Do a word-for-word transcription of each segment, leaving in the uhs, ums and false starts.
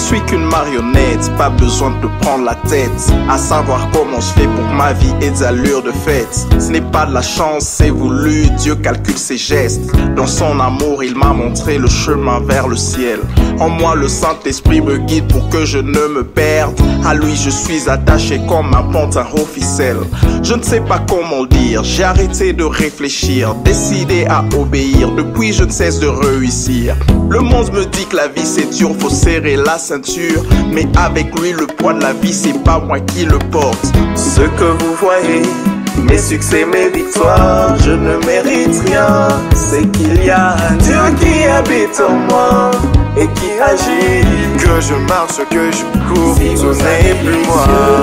suis qu'une marionnette, pas besoin de te prendre la tête. À savoir comment je fais pour que ma vie ait des allures de fête. Ce n'est pas de la chance, c'est voulu, Dieu calcule ses gestes. Dans son amour, il m'a montré le chemin vers le ciel. En moi, le Saint-Esprit me guide pour que je ne me perde. À lui, je suis attaché comme un pantin au ficelle. Je ne sais pas comment le dire, j'ai arrêté de réfléchir, décidé à obéir. Depuis, je ne cesse de réussir. Le monde me dit que la vie c'est dur, faut serrer la ceinture. Mais avec lui, le poids de la vie, c'est pas moi qui le porte. Ce que vous voyez, mes succès, mes victoires, je ne mérite rien. C'est qu'il y a un Dieu qui habite en moi et qui agit. Que je marche, que je cours, si ce n'est plus moi.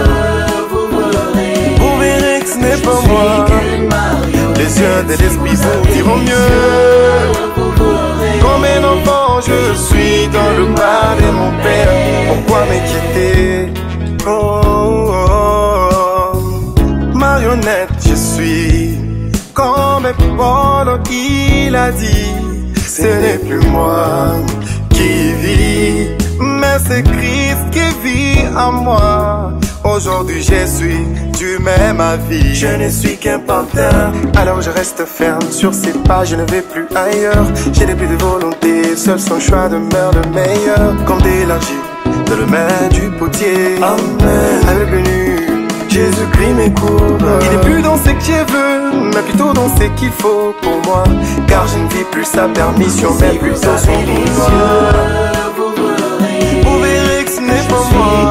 Vous verrez que ce n'est pas moi. Les yeux de l'esprit vous diront mieux. Comme un enfant, je suis dans le bas de mon père. Pourquoi m'inquiéter? Oh, oh, oh. Marionnette, je suis comme Paul il a dit. Ce n'est plus moi qui vis, mais c'est Christ qui vit en moi. Aujourd'hui je suis du même avis. Je ne suis qu'un pantin, alors je reste ferme sur ces pas. Je ne vais plus ailleurs, je n'ai plus de volonté. Seul son choix demeure le meilleur. Comme d'élargi de la main du potier. Amen. Avec le nu, Jésus-Christ m'écoute. Il n'est plus dans ce que je veux, mais plutôt dans ce qu'il faut pour moi. Car je ne vis plus sa permission, mais plutôt son pouvoir. Vous verrez que ce n'est pas moi.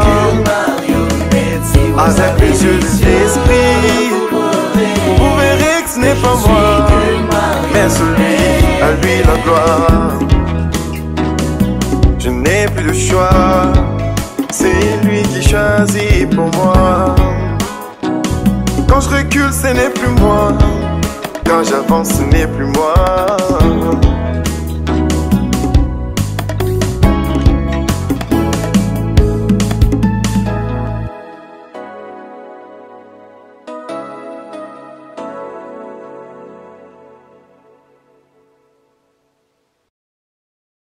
Avec les yeux de l'esprit, vous verrez que ce n'est pas moi, mais celui, à lui la gloire. Je n'ai plus de choix, c'est lui qui choisit pour moi. Quand je recule, ce n'est plus moi. Quand j'avance, ce n'est plus moi.